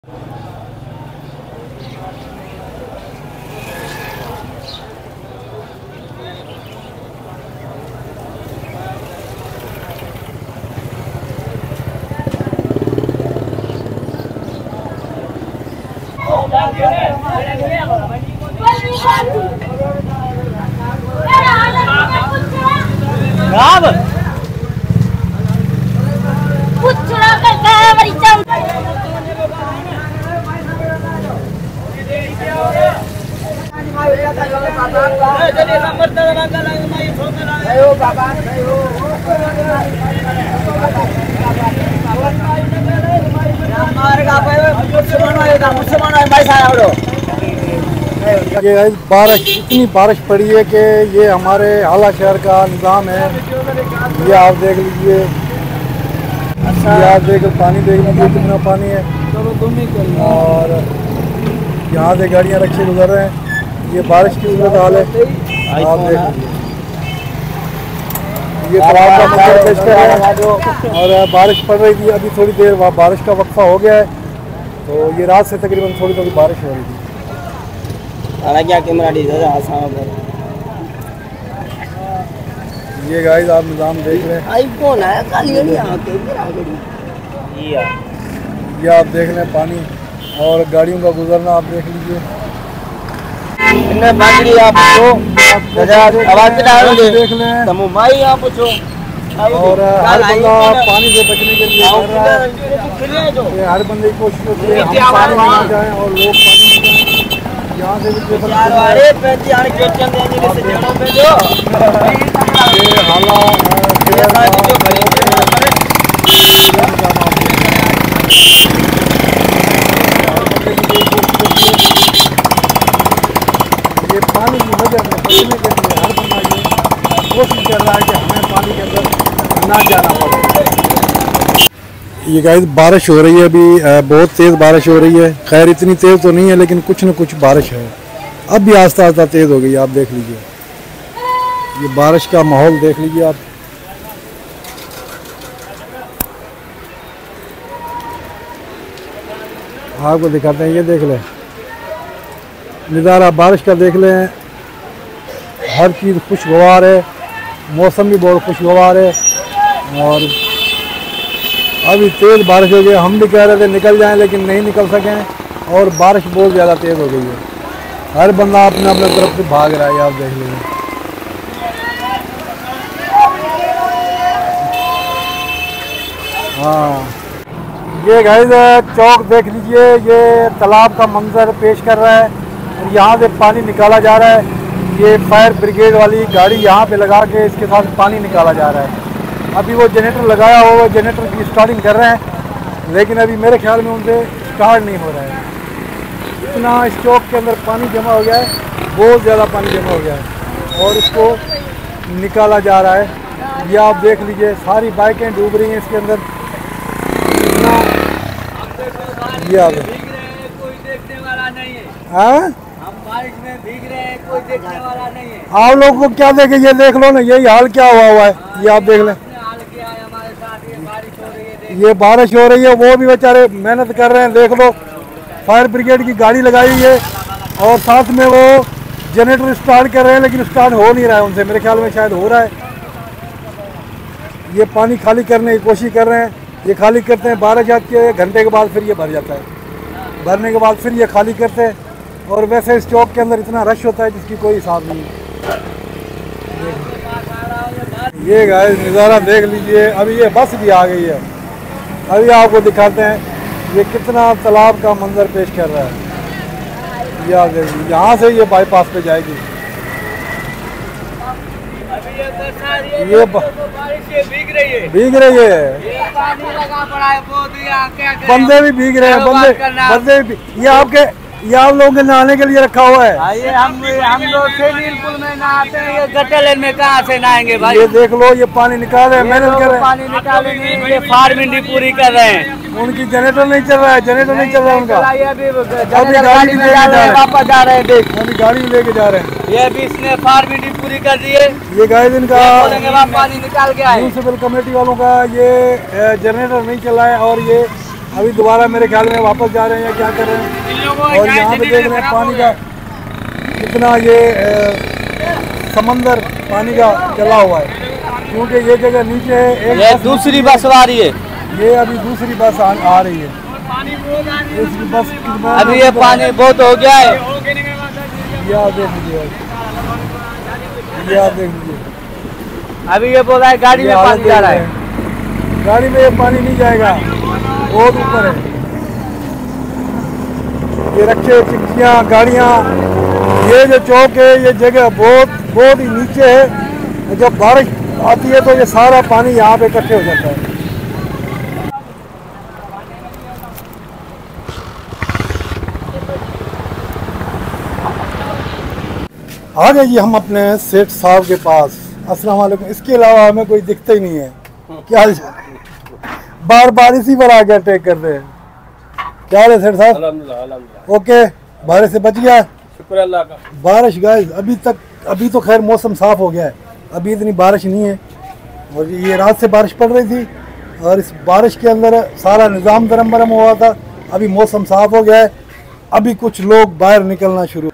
ये बारिश, इतनी बारिश पड़ी है कि ये हमारे आला शहर का निज़ाम है। ये आप देख लीजिए, ये आप देख पानी देख लीजिए कितना पानी है। और यहाँ से गाड़ियाँ रक्षे गुजर रहे हैं। ये बारिश की सूरत हाल है, आप देख लीजिए। ये तालाब का मंजर पेश कर रहे हैं। और बारिश पड़ रही थी, अभी थोड़ी देर बारिश का वक्फा हो गया है। तो ये रात से तकरीबन थोड़ी थोड़ी बारिश हो रही थी। क्या कैमरा ये गाइस आप निज़ाम देख रहे हैं। आईफोन है ये आप देख रहे हैं पानी और गाड़ियों का गुजरना आप देख लीजिए। देख लें और हर बंदा पानी से बचने के लिए कर रहा है। हर बंदे की कोशिश होती है हम पानी में ना जाएं और लोग पानी में जाएं। यहाँ से भी ये पानी की वजह से बचने के लिए हर बंदा ये कोशिश कर रहा है कि हमें पानी के अंदर ना जाना पड़े। ये गाइस बारिश हो रही है, अभी बहुत तेज़ बारिश हो रही है। खैर इतनी तेज़ तो नहीं है लेकिन कुछ न कुछ बारिश है। अब भी आस्ता आस्ता तेज़ हो गई, आप देख लीजिए। ये बारिश का माहौल देख लीजिए आप। आपको दिखाते हैं, ये देख लें नज़ारा बारिश का, देख लें। हर चीज़ खुशगवार है, मौसम भी बहुत खुशगवार है। और अभी तेज़ बारिश हो गई, हम भी कह रहे थे निकल जाएं लेकिन नहीं निकल सकें और बारिश बहुत ज़्यादा तेज़ हो गई है। हर बंदा अपने अपने तरफ से भाग रहा है, आप देख लीजिए। हाँ ये गाइस चौक देख लीजिए, ये तालाब का मंजर पेश कर रहा है। और यहाँ से पानी निकाला जा रहा है। ये फायर ब्रिगेड वाली गाड़ी यहाँ पे लगा के इसके साथ पानी निकाला जा रहा है। अभी वो जनरेटर लगाया हुआ, जनरेटर की स्टार्टिंग कर रहे हैं लेकिन अभी मेरे ख्याल में उनसे स्टार्ट नहीं हो रहा है। इतना इस चौक के अंदर पानी जमा हो गया है, बहुत ज़्यादा पानी जमा हो गया है और इसको निकाला जा रहा है। ये आप देख लीजिए, सारी बाइकें डूब रही हैं इसके अंदर। इतना ये आप कोई देखने वाला नहीं है। हाँ हम बारिश में भीग रहे हैं, कोई देखने वाला नहीं है। आप लोग को क्या देखे, ये देख लो ना, यही हाल क्या हुआ है। ये आप देख लें, ये बारिश हो रही है, वो भी बेचारे मेहनत कर रहे हैं। देख लो फायर ब्रिगेड की गाड़ी लगाई हुई है और साथ में वो जनरेटर स्टार्ट कर रहे हैं लेकिन स्टार्ट हो नहीं रहा है उनसे। मेरे ख्याल में शायद हो रहा है। ये पानी खाली करने की कोशिश कर रहे हैं। ये खाली करते हैं, बारिश आती है, घंटे के बाद फिर ये भर जाता है। भरने के बाद फिर ये खाली करते हैं। और वैसे इस चौक के अंदर इतना रश होता है जिसकी कोई हिसाब नहीं है। ये गाइस नज़ारा देख लीजिए, अभी ये बस भी आ गई है। अभी आपको दिखाते हैं ये कितना तालाब का मंजर पेश कर रहा है। ये आप देखिए, यहाँ से ये बाईपास पे जाएगी। ये भीग रही है, भीग रही है। ये पानी लगा पड़ा है, बंदे भी भीग रहे हैं, बंदे भी। ये आप लोगों के नहाने के लिए रखा हुआ है। ये हम लोग स्विमिंग पूल में नहाते हैं, ये गटर में कहाँ से नहाएंगे भाई। ये देख लो, ये पानी निकाल रहे हैं, मेहनत कर रहे हैं। पानी निकालेंगे, ये फार्मिंग पूरी कर रहे हैं। उनकी जनरेटर नहीं चल रहा है, जनरेटर नहीं चल रहा है उनका। अभी गाड़ी में वापस जा रहे हैं, देख अभी गाड़ी में लेके जा रहे हैं। ये भी इसने फार्मिंग पूरी कर दी है। ये गाइस इनका पानी निकाल के आए। म्यूनिसिपल कमेटी वालों का ये जनरेटर नहीं चला है और ये अभी दोबारा मेरे ख्याल में वापस जा रहे हैं, क्या कर रहे हैं। और यहाँ पे देख रहे हैं पानी का कितना ये समंदर पानी का चला हुआ है, क्योंकि ये जगह नीचे है। ये दूसरी बस आ रही है, ये अभी दूसरी बस आ रही है। दूसरी बस अभी ये पानी बहुत हो गया है। ये आप देख लीजिए, ये आप देख लीजिए। अभी ये बोल रहा है गाड़ी में पानी जा रहा है। गाड़ी में ये पानी नहीं जाएगा, बहुत ऊपर है। ये रखे चिक्कियाँ गाड़ियाँ, ये जो चौक है ये जगह बहुत ही नीचे है। जब बारिश आती है तो ये सारा पानी यहाँ पे इकट्ठे हो जाता है। आ गए जी हम अपने सेठ साहब के पास। अस्सलाम वालेकुम। इसके अलावा हमें कोई दिखता ही नहीं है। क्या हाल बार बार इसी पर आके अटैक कर रहे हैं। क्या हाल है सेठ साहब? अल्हम्दुलिल्लाह। ओके, बारिश से बच गया? शुक्र अल्लाह का। बारिश गाइस अभी तो खैर मौसम साफ हो गया है, अभी इतनी बारिश नहीं है। और ये रात से बारिश पड़ रही थी और इस बारिश के अंदर सारा निज़ाम दरम बरम हुआ था। अभी मौसम साफ हो गया है, अभी कुछ लोग बाहर निकलना शुरू